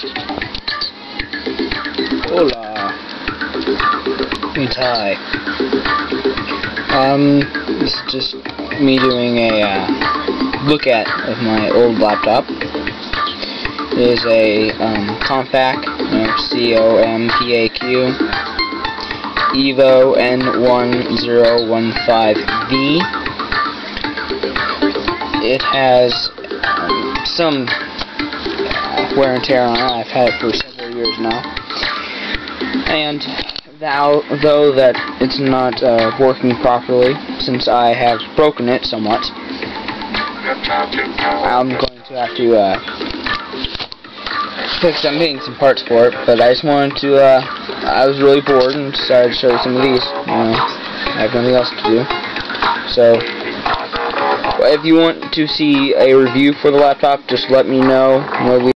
Hola. It's hi. This is just me doing a look at of my old laptop. It is a Compaq, Compaq Evo N1015v. It has some wear and tear on it. I've had it for several years now, and though that it's not working properly, since I have broken it somewhat, I'm going to have to fix. I'm getting some parts for it, but I just wanted to. I was really bored and decided to show you some of these. I have nothing else to do, so. If you want to see a review for the laptop, just let me know.